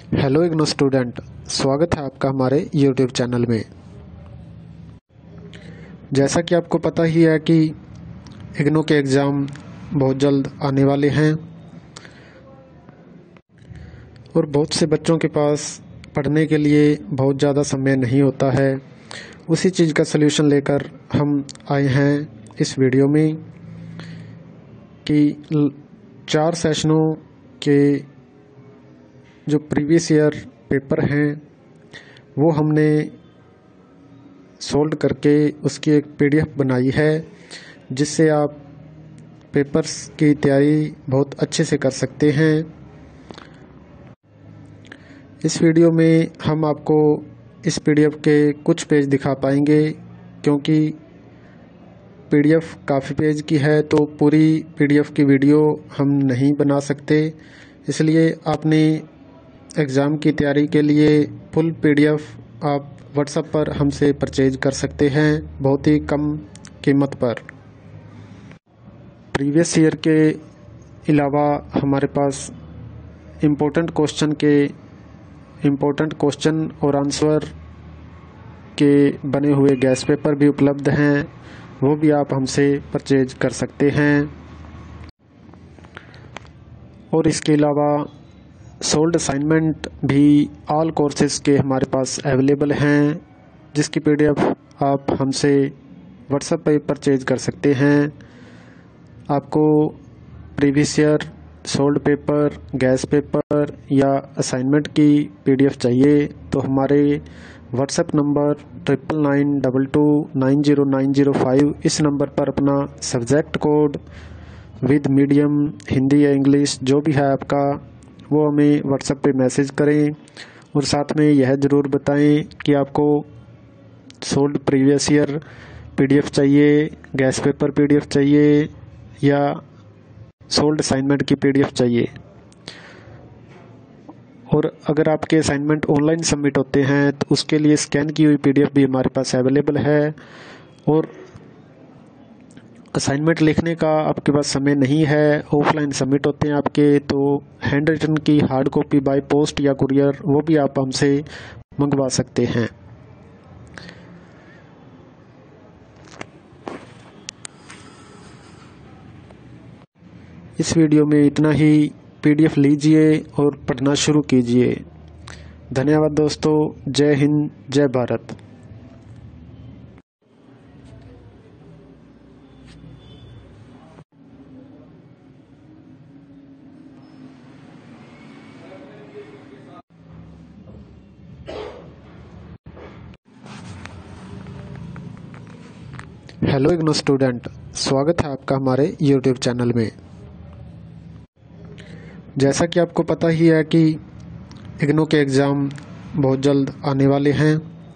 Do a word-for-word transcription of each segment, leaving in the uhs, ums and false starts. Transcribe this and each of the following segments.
Hello IGNOU student, स्वागत है आपका हमारे यूट्यूब चैनल में। जैसा कि आपको पता ही है कि इग्नो के एग्ज़ाम बहुत जल्द आने वाले हैं और बहुत से बच्चों के पास पढ़ने के लिए बहुत ज़्यादा समय नहीं होता है। उसी चीज़ का सलूशन लेकर हम आए हैं इस वीडियो में कि चार सेशनों के जो प्रीवियस ईयर पेपर हैं वो हमने सोल्व करके उसकी एक पीडीएफ बनाई है, जिससे आप पेपर्स की तैयारी बहुत अच्छे से कर सकते हैं। इस वीडियो में हम आपको इस पीडीएफ के कुछ पेज दिखा पाएंगे, क्योंकि पीडीएफ काफ़ी पेज की है तो पूरी पीडीएफ की वीडियो हम नहीं बना सकते। इसलिए आपने एग्ज़ाम की तैयारी के लिए फुल पीडीएफ आप व्हाट्सएप पर हमसे परचेज कर सकते हैं बहुत ही कम कीमत पर। प्रीवियस ईयर के अलावा हमारे पास इम्पोर्टेंट क्वेश्चन के इम्पोर्टेंट क्वेश्चन और आंसर के बने हुए गैस पेपर भी उपलब्ध हैं, वो भी आप हमसे परचेज कर सकते हैं। और इसके अलावा सोल्ड असाइनमेंट भी ऑल कोर्सेज के हमारे पास अवेलेबल हैं, जिसकी पीडीएफ आप हमसे व्हाट्सएप पर परचेज कर सकते हैं। आपको previous year solved paper, guess paper या असाइनमेंट की पीडीएफ चाहिए तो हमारे WhatsApp number triple nine double two nine zero nine zero five इस नंबर पर अपना subject code with medium Hindi या इंग्लिश जो भी है आपका, वो हमें व्हाट्सएप पे मैसेज करें। और साथ में यह ज़रूर बताएं कि आपको सोल्ड प्रीवियस ईयर पीडीएफ चाहिए, गैस पेपर पीडीएफ चाहिए या सोल्ड असाइनमेंट की पीडीएफ चाहिए। और अगर आपके असाइनमेंट ऑनलाइन सबमिट होते हैं तो उसके लिए स्कैन की हुई पीडीएफ भी हमारे पास अवेलेबल है। और असाइनमेंट लिखने का आपके पास समय नहीं है, ऑफलाइन सबमिट होते हैं आपके, तो हैंड रिटन की हार्ड कॉपी बाय पोस्ट या कुरियर वो भी आप हमसे मंगवा सकते हैं। इस वीडियो में इतना ही। पीडीएफ लीजिए और पढ़ना शुरू कीजिए। धन्यवाद दोस्तों। जय हिंद, जय भारत। हेलो इग्नो स्टूडेंट, स्वागत है आपका हमारे यूट्यूब चैनल में। जैसा कि आपको पता ही है कि इग्नो के एग्ज़ाम बहुत जल्द आने वाले हैं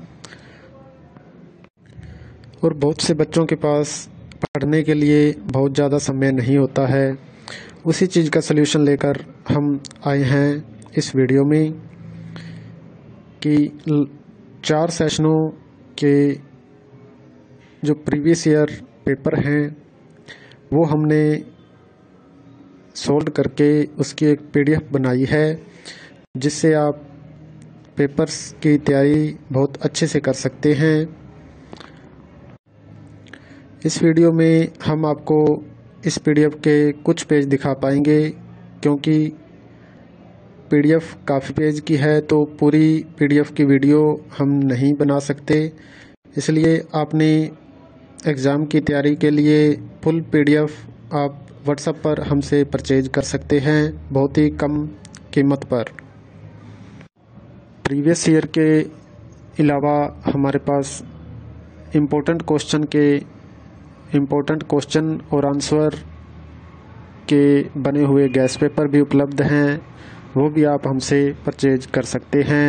और बहुत से बच्चों के पास पढ़ने के लिए बहुत ज़्यादा समय नहीं होता है। उसी चीज़ का सलूशन लेकर हम आए हैं इस वीडियो में कि चार सेशनों के जो प्रीवियस ईयर पेपर हैं वो हमने सोल्व करके उसकी एक पीडीएफ बनाई है, जिससे आप पेपर्स की तैयारी बहुत अच्छे से कर सकते हैं। इस वीडियो में हम आपको इस पीडीएफ के कुछ पेज दिखा पाएंगे, क्योंकि पीडीएफ काफ़ी पेज की है तो पूरी पीडीएफ की वीडियो हम नहीं बना सकते। इसलिए आपने एग्ज़ाम की तैयारी के लिए फुल पीडीएफ आप व्हाट्सएप पर हमसे परचेज कर सकते हैं बहुत ही कम कीमत पर। प्रीवियस ईयर के अलावा हमारे पास इम्पोर्टेंट क्वेश्चन के इम्पोर्टेंट क्वेश्चन और आंसर के बने हुए गैस पेपर भी उपलब्ध हैं, वो भी आप हमसे परचेज कर सकते हैं।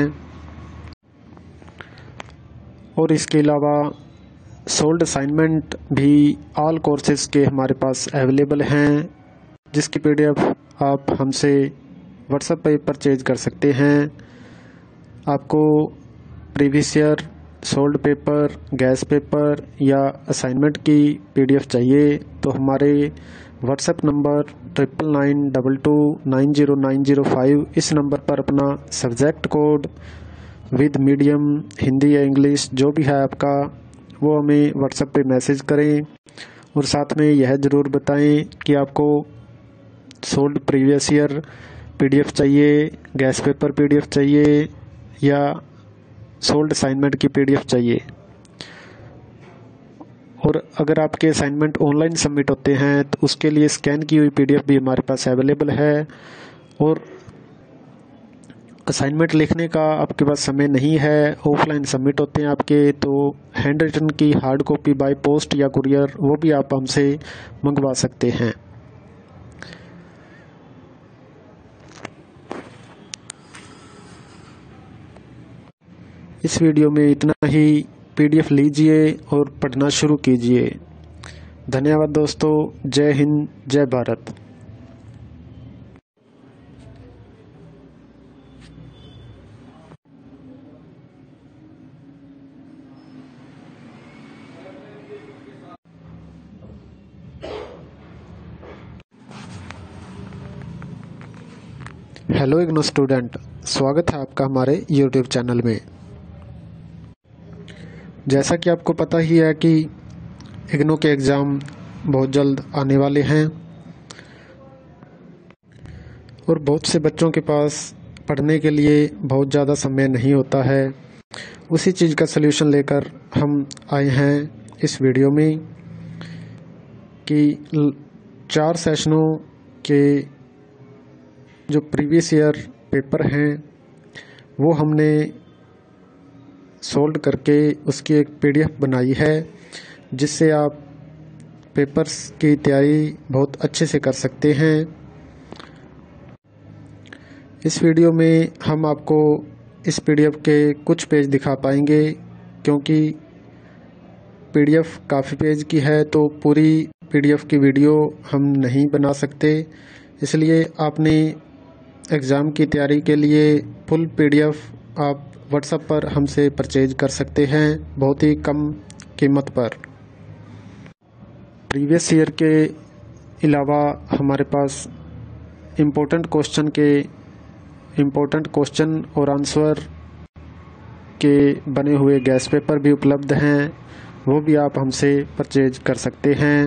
और इसके अलावा सोल्ड असाइनमेंट भी ऑल कोर्सेज के हमारे पास अवेलेबल हैं, जिसकी पीडीएफ आप हमसे व्हाट्सएप पर परचेज कर सकते हैं। आपको previous year solved paper, guess paper या असाइनमेंट की पीडीएफ चाहिए तो हमारे WhatsApp number triple nine double two nine zero nine zero five इस नंबर पर अपना subject code with medium Hindi या इंग्लिश जो भी है आपका वो हमें व्हाट्सएप पे मैसेज करें और साथ में यह ज़रूर बताएं कि आपको सोल्ड प्रीवियस ईयर पीडीएफ चाहिए, गैस पेपर पीडीएफ चाहिए या सोल्ड असाइनमेंट की पीडीएफ चाहिए। और अगर आपके असाइनमेंट ऑनलाइन सबमिट होते हैं तो उसके लिए स्कैन की हुई पीडीएफ भी हमारे पास अवेलेबल है। और असाइनमेंट लिखने का आपके पास समय नहीं है, ऑफलाइन सबमिट होते हैं आपके, तो हैंड रिटन की हार्ड कॉपी बाय पोस्ट या कुरियर वो भी आप हमसे मंगवा सकते हैं। इस वीडियो में इतना ही। पीडीएफ लीजिए और पढ़ना शुरू कीजिए। धन्यवाद दोस्तों। जय हिंद, जय भारत। हेलो इग्नो स्टूडेंट, स्वागत है आपका हमारे यूट्यूब चैनल में। जैसा कि आपको पता ही है कि इग्नो के एग्ज़ाम बहुत जल्द आने वाले हैं और बहुत से बच्चों के पास पढ़ने के लिए बहुत ज़्यादा समय नहीं होता है। उसी चीज़ का सलूशन लेकर हम आए हैं इस वीडियो में कि चार सेशनों के जो प्रीवियस ईयर पेपर हैं वो हमने सोल्ड करके उसकी एक पीडीएफ बनाई है जिससे आप पेपर्स की तैयारी बहुत अच्छे से कर सकते हैं। इस वीडियो में हम आपको इस पीडीएफ के कुछ पेज दिखा पाएंगे क्योंकि पीडीएफ काफ़ी पेज की है तो पूरी पीडीएफ की वीडियो हम नहीं बना सकते, इसलिए आपने एग्ज़ाम की तैयारी के लिए फुल पीडीएफ आप व्हाट्सएप पर हमसे परचेज कर सकते हैं बहुत ही कम कीमत पर। प्रीवियस ईयर के अलावा हमारे पास इम्पोर्टेंट क्वेश्चन के इम्पोर्टेंट क्वेश्चन और आंसर के बने हुए गैस पेपर भी उपलब्ध हैं, वो भी आप हमसे परचेज कर सकते हैं।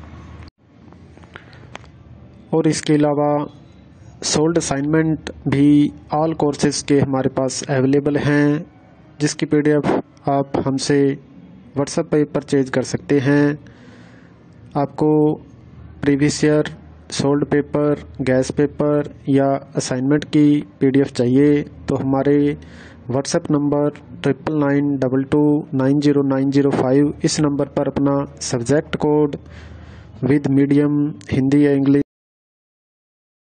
और इसके अलावा सोल्ड असाइनमेंट भी ऑल कोर्सेज़ के हमारे पास अवेलेबल हैं जिसकी पीडीएफ आप हमसे व्हाट्सएप पर परचेज कर सकते हैं। आपको previous year solved paper, guess paper या असाइनमेंट की पीडीएफ चाहिए तो हमारे WhatsApp number triple nine double two nine zero nine zero five इस नंबर पर अपना subject code with medium Hindi या इंग्लिश